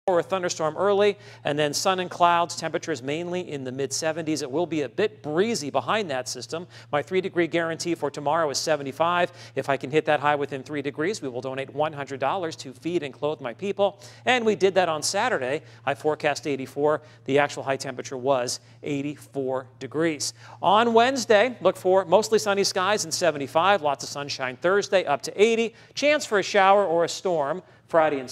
or a thunderstorm early, and then sun and clouds, temperatures mainly in the mid-70s. It will be a bit breezy behind that system. My 3-degree guarantee for tomorrow is 75. If I can hit that high within 3 degrees, we will donate $100 to feed and clothe my people. And we did that on Saturday. I forecast 84. The actual high temperature was 84 degrees. On Wednesday, look for mostly sunny skies and 75. Lots of sunshine Thursday, up to 80. Chance for a shower or a storm Friday and